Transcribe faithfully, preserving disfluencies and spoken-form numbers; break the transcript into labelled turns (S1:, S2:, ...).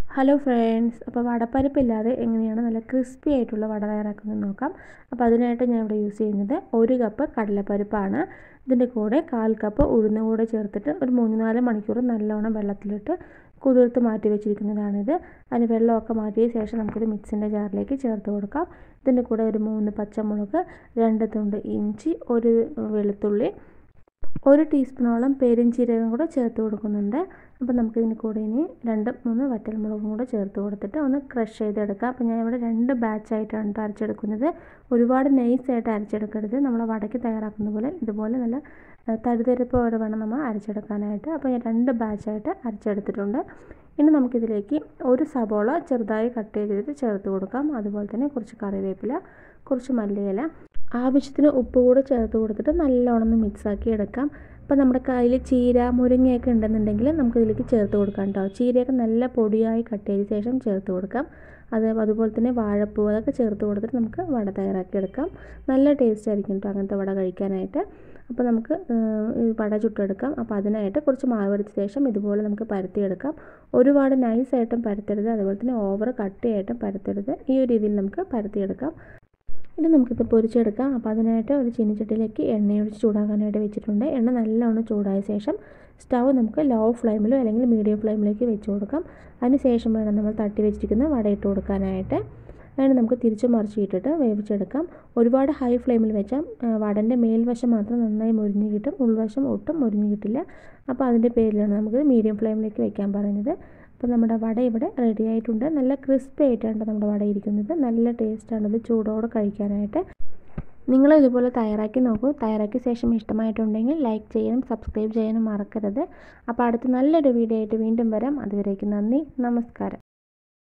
S1: Hello friends, അപ്പോൾ വടപ്പരിപ്പില്ലാതെ എങ്ങനെയാണ് നല്ല ക്രിസ്പി ആയിട്ടുള്ള വട തയ്യാറാക്കുന്നത് നോക്കാം. അപ്പോൾ അതിനായിട്ട് ഞാൻ ഇവിടെ യൂസ് ചെയ്യുന്നത് ഒരു കപ്പ് കടലപ്പരിപ്പാണ്. ഇതിൻ്റെ കൂടെ കാൽ കപ്പ് ഉഴുന്ന് കൂടെ ചേർത്തിട്ട് ഒരു മൂന്ന് നാല് മണിക്കൂർ നല്ലോണം വെള്ളത്തിലിട്ട് കുതിർത്ത് മാറ്റി വെച്ചിരിക്കുന്നതാണിത്. അതിന് വെള്ളമൊക്കെ മാറ്റിയ ശേഷം നമുക്കൊരു മിക്സിൻ്റെ ജാറിലേക്ക് ചേർത്ത് കൊടുക്കാം. ഇതിൻ്റെ കൂടെ ഒരു മൂന്ന് പച്ചമുളക്, രണ്ട് തുണ്ട് ഇഞ്ചി, ഒരു വെളുത്തുള്ളി, ഒരു ടീസ്പൂണോളം പെരുംജീരകം കൂടെ ചേർത്ത് കൊടുക്കുന്നുണ്ട്. അപ്പോൾ നമുക്കിതിന് കൂടെ ഇനി രണ്ട് മൂന്ന് വറ്റൽമുളകും കൂടെ ചേർത്ത് കൊടുത്തിട്ട് ഒന്ന് ക്രഷ് ചെയ്തെടുക്കാം. അപ്പോൾ ഞാൻ ഇവിടെ രണ്ട് ബാച്ചായിട്ടാണ് അരച്ചെടുക്കുന്നത്. ഒരുപാട് നൈസായിട്ട് അരച്ചെടുക്കരുത്. നമ്മൾ വടയ്ക്ക് തയ്യാറാക്കുന്ന പോലെ ഇതുപോലെ നല്ല തരിതരിപ്പോടെ വേണം നമ്മൾ അരച്ചെടുക്കാനായിട്ട്. അപ്പോൾ ഞാൻ രണ്ട് ബാച്ചായിട്ട് അരച്ചെടുത്തിട്ടുണ്ട്. ഇനി നമുക്കിതിലേക്ക് ഒരു സബോള ചെറുതായി കട്ട് ചെയ്തിട്ട് ചേർത്ത് കൊടുക്കാം. അതുപോലെ തന്നെ കുറച്ച് കറിവേപ്പില, കുറച്ച് മല്ലിയില, ആവശ്യത്തിന് ഉപ്പ് കൂടെ ചേർത്ത് കൊടുത്തിട്ട് നല്ലോണം ഒന്ന് മിക്സാക്കി എടുക്കാം. അപ്പോൾ നമ്മുടെ കയ്യിൽ ചീര, മുരിങ്ങയൊക്കെ ഉണ്ടെന്നുണ്ടെങ്കിൽ നമുക്കിതിലേക്ക് ചേർത്ത് കൊടുക്കാം കേട്ടോ. ചീരയൊക്കെ നല്ല പൊടിയായി കട്ട് ചെയ്ത ശേഷം ചേർത്ത് കൊടുക്കാം. അത് അതുപോലെ തന്നെ വാഴപ്പൂ അതൊക്കെ ചേർത്ത് കൊടുത്തിട്ട് നമുക്ക് വട തയ്യാറാക്കി എടുക്കാം. നല്ല ടേസ്റ്റ് ആയിരിക്കും കേട്ടോ അങ്ങനത്തെ വട കഴിക്കാനായിട്ട്. അപ്പോൾ നമുക്ക് വട ചുട്ടെടുക്കാം. അപ്പോൾ അതിനായിട്ട് കുറച്ച് മാവ് എടുത്ത ശേഷം ഇതുപോലെ നമുക്ക് പരത്തിയെടുക്കാം. ഒരുപാട് നൈസായിട്ടും പരത്തരുത്, അതുപോലെ തന്നെ ഓവർ കട്ടിയായിട്ടും പരത്തരുത്. ഈ ഒരു രീതിയിൽ നമുക്ക് പരത്തിയെടുക്കാം. ഇനി നമുക്കിത് പൊരിച്ചെടുക്കാം. അപ്പോൾ അതിനായിട്ട് ഒരു ചീനിച്ചട്ടിയിലേക്ക് എണ്ണയൊഴിച്ച് ചൂടാക്കാനായിട്ട് വെച്ചിട്ടുണ്ട്. എണ്ണ നല്ലോണം ചൂടായ ശേഷം സ്റ്റൗ നമുക്ക് ലോ ഫ്ലെയിമിലോ അല്ലെങ്കിൽ മീഡിയം ഫ്ലെയിമിലേക്ക് വെച്ച് കൊടുക്കാം. അതിന് ശേഷം വേണം നമ്മൾ തട്ടി വെച്ചിരിക്കുന്ന വട ഇട്ട് കൊടുക്കാനായിട്ട്. അതിന് നമുക്ക് തിരിച്ച് മറിച്ചിട്ടിട്ട് വേവിച്ചെടുക്കാം. ഒരുപാട് ഹൈ ഫ്ലെയിമിൽ വെച്ചാൽ വടൻ്റെ മേൽവശം മാത്രം നന്നായി മുരിഞ്ഞ് കിട്ടും, ഉൾവശം ഒട്ടും മുരിഞ്ഞ് കിട്ടില്ല. അപ്പോൾ അതിൻ്റെ പേരിലാണ് നമുക്ക് മീഡിയം ഫ്ലെയിമിലേക്ക് വെക്കാൻ പറയുന്നത്. അപ്പോൾ നമ്മുടെ വട ഇവിടെ റെഡി ആയിട്ടുണ്ട്. നല്ല ക്രിസ്പി ആയിട്ടാണ് നമ്മുടെ വട ഇരിക്കുന്നത്. നല്ല ടേസ്റ്റാണ് ഇത് ചൂടോടെ കഴിക്കാനായിട്ട്. നിങ്ങൾ ഇതുപോലെ തയ്യാറാക്കി നോക്കൂ. തയ്യാറാക്കിയ ശേഷം ഇഷ്ടമായിട്ടുണ്ടെങ്കിൽ ലൈക്ക് ചെയ്യാനും സബ്സ്ക്രൈബ് ചെയ്യാനും മറക്കരുത്. അപ്പോൾ അടുത്ത നല്ലൊരു വീഡിയോ ആയിട്ട് വീണ്ടും വരാം. അതുവരേക്കും നന്ദി, നമസ്കാരം.